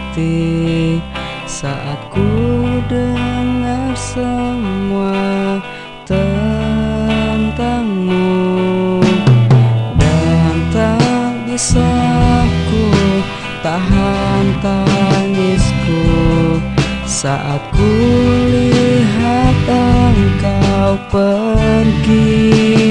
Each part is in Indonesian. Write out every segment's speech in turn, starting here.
hati saat ku dengar semua tentangmu, dan tak bisa ku tahan tangisku saat ku lihat engkau pergi.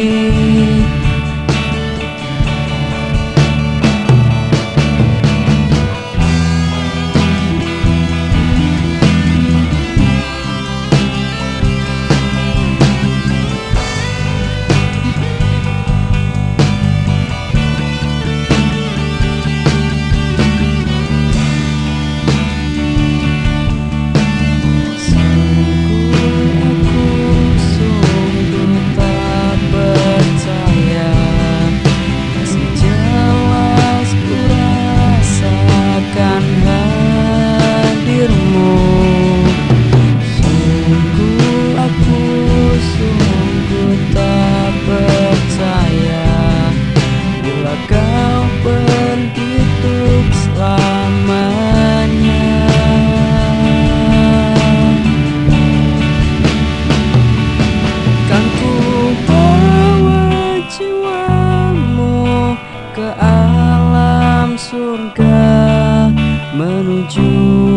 Menuju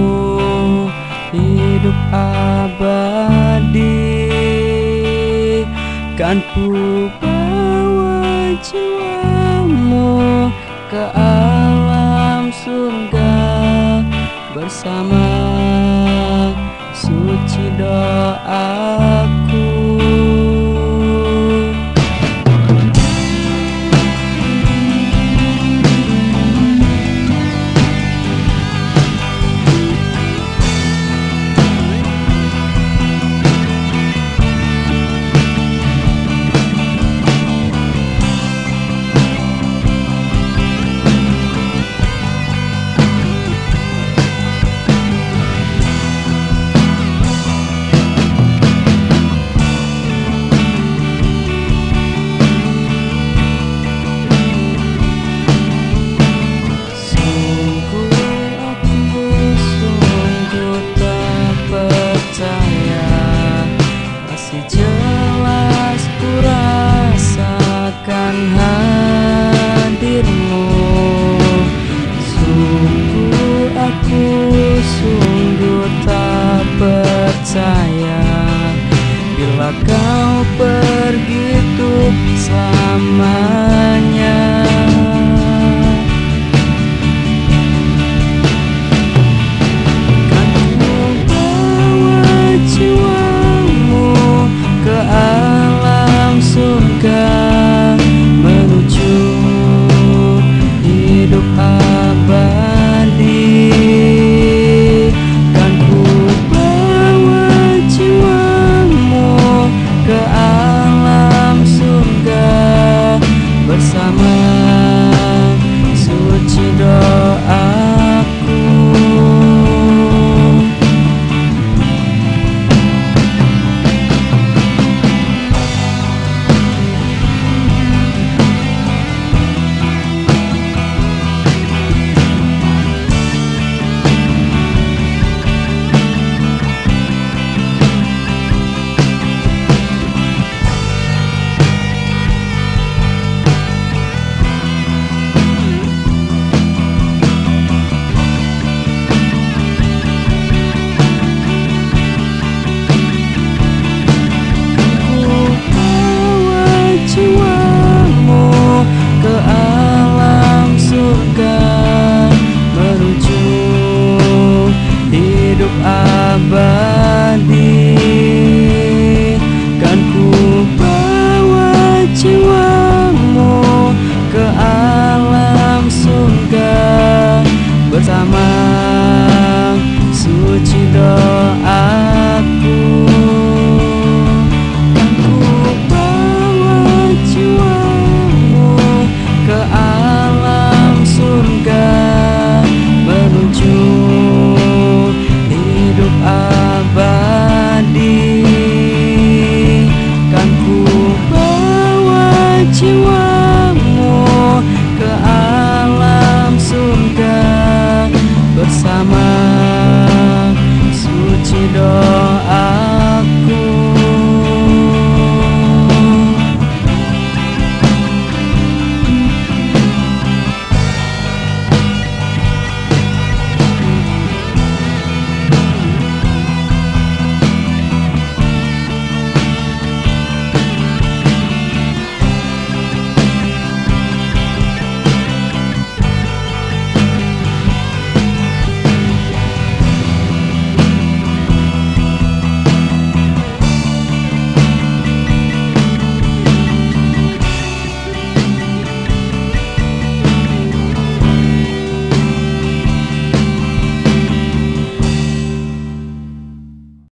hidup abadi, kan ku bawa jiwamu ke alam surga bersama suci doaku. Bila kau pergi untuk selamanya, kan ku bawa jiwamu ke alam surga menuju hidup abadi. Bersama suci doaku. Abadi, kan ku bawa jiwamu ke alam surga bersama suci doaku. Kan ku bawa jiwamu ke alam surga menuju hidup abadi, kan ku bawa jiwa